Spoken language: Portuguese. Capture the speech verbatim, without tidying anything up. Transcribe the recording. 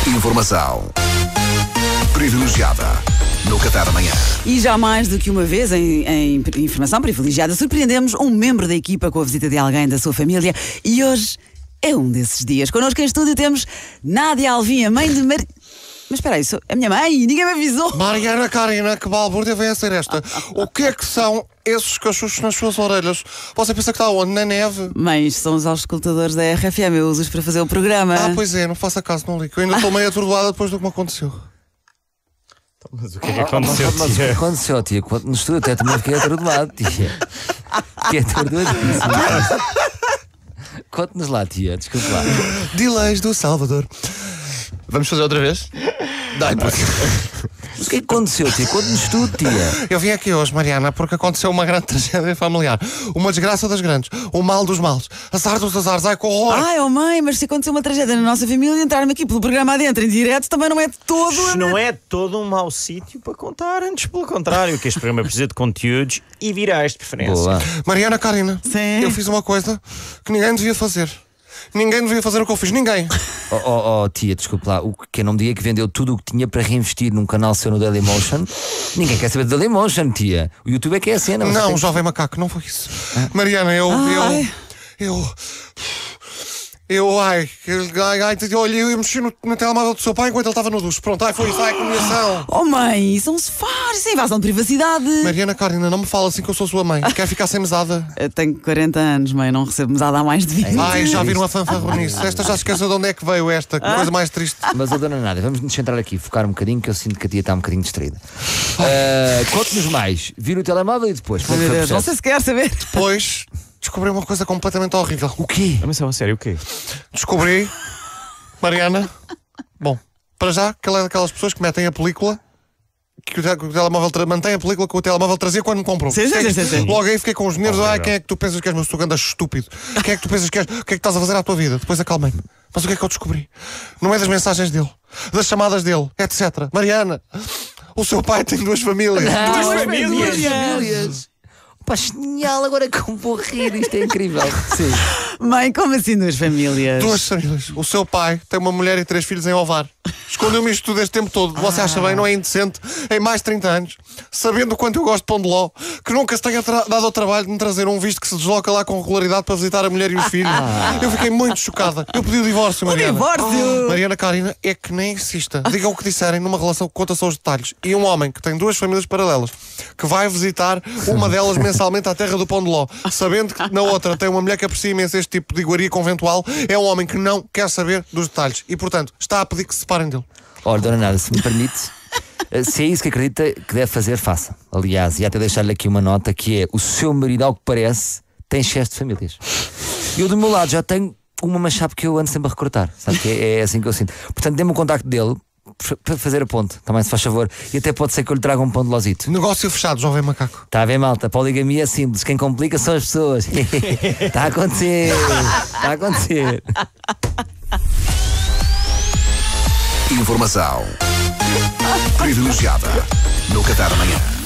Informação privilegiada no Café da Manhã. E já mais do que uma vez, em, em Informação Privilegiada, surpreendemos um membro da equipa com a visita de alguém da sua família. E hoje é um desses dias. Connosco em estúdio temos Nádia Alvim, a mãe de Mar... Mas espera aí, sou a minha mãe? Ninguém me avisou. Mariana Karina, que balbúrdia vem a ser esta? O que é que são esses cachuchos nas suas orelhas? Você pensa que está onde? Na neve? Mães, são os auscultadores da R F M, eu uso-os para fazer o programa. Ah, pois é, não faça caso, não ligo. Eu ainda estou meio atordoada depois do que me aconteceu. Mas o que é que aconteceu, mas, mas, tia? o que aconteceu, tia? Quando no estúdio até também fiquei atordoado, tia. Fiquei atordoadíssimo. Conte-nos lá, tia, desculpe lá. Delays do Salvador. Vamos fazer outra vez? Dai, porque... Mas o que é que aconteceu, tia? Conte-nos tudo, tia. Eu vim aqui hoje, Mariana, porque aconteceu uma grande tragédia familiar. Uma desgraça das grandes. O mal dos males. Azar dos azares. Ai, que horror. Ai, oh mãe, mas se aconteceu uma tragédia na nossa família, entrar-me aqui pelo programa adentro em direto também não é de todo... Isto não é todo um mau sítio para contar, antes pelo contrário, que este programa precisa de conteúdos e virais de preferência. Boa. Mariana Karina, Sim. eu fiz uma coisa que ninguém devia fazer. Ninguém devia fazer o que eu fiz. Ninguém. Oh, oh, oh, tia, desculpe lá. O que não me diga que vendeu tudo o que tinha para reinvestir num canal seu no Dailymotion. Ninguém quer saber do Dailymotion, tia. O YouTube é que é a cena. Não, tem... jovem macaco, não foi isso. Mariana, eu... Ai. Eu... Eu... Eu, ai, ai, ai, olha, eu mexi no, na telemóvel do seu pai enquanto ele estava no duche. Pronto, ai, foi isso, ai, combinação. Oh mãe, são safários, isso é invasão de privacidade. Mariana Karina, não me fala assim que eu sou sua mãe. Quer ficar sem mesada? Eu tenho quarenta anos, mãe, não recebo mesada há mais de vinte. Ai, já viram a fanfarronice. Esta já esqueceu de onde é que veio esta. Que coisa mais triste. Mas, oh, dona Nádia, vamos nos centrar aqui, focar um bocadinho, que eu sinto que a tia está um bocadinho distraída. Uh, Conte-nos mais. Vira o telemóvel e depois. Ai, meu Deus, não sei Processo. se quer saber. Depois, descobri uma coisa completamente horrível. O quê? Mas a sério, o quê? Descobri, Mariana, bom, para já, que ela é daquelas pessoas que metem a película, que o, te- que o telemóvel tra- mantém a película que o telemóvel trazia quando me comprou. Sim, sim, Fiquei- sim, sim, sim. Logo aí fiquei com os nervos. Horrível. Ai, quem é que tu pensas que és, meu tu andas estúpido? Quem é que tu pensas que és? O que é que estás a fazer à tua vida? Depois acalmei-me. Mas o que é que eu descobri? No meio das mensagens dele, das chamadas dele, etcétera. Mariana, o seu pai tem duas famílias. Duas Duas famílias. famílias. famílias. Pá, genial, agora como vou rir, isto é incrível. Sim. Mãe, como assim duas famílias? Duas famílias. O seu pai tem uma mulher e três filhos em Ovar. Escondeu-me isto tudo este tempo todo. Você acha bem, não é indecente? Em mais de trinta anos, sabendo o quanto eu gosto de pão de ló, que nunca se tenha tra- dado ao trabalho de me trazer um visto que se desloca lá com regularidade para visitar a mulher e os filhos. Eu fiquei muito chocada. Eu pedi o divórcio, Mariana. divórcio? Mariana Karina, é que nem insista. Digam o que disserem numa relação que conta só os detalhes. E um homem que tem duas famílias paralelas, que vai visitar uma delas mensalmente à terra do pão de ló, sabendo que na outra tem uma mulher que aprecia imenso este tipo de iguaria conventual, é um homem que não quer saber dos detalhes. E, portanto, está a pedir que se separem dele. Ora, dona Nádia, se me permite, eh, se é isso que acredita que deve fazer, faça. Aliás, e até deixar-lhe aqui uma nota que é: o seu marido, ao que parece, tem excesso de famílias. Eu, do meu lado, já tenho uma, mas sabe que eu ando sempre a recrutar. Sabe que é, é assim que eu sinto. Portanto, dê-me o contacto dele para fazer a ponte, também, se faz favor. E até pode ser que eu lhe traga um pão de lozito. Negócio fechado, jovem macaco. Está a ver, malta? Poligamia é simples. Quem complica são as pessoas. Está a acontecer. Está a acontecer. Informação privilegiada no Café da Manhã.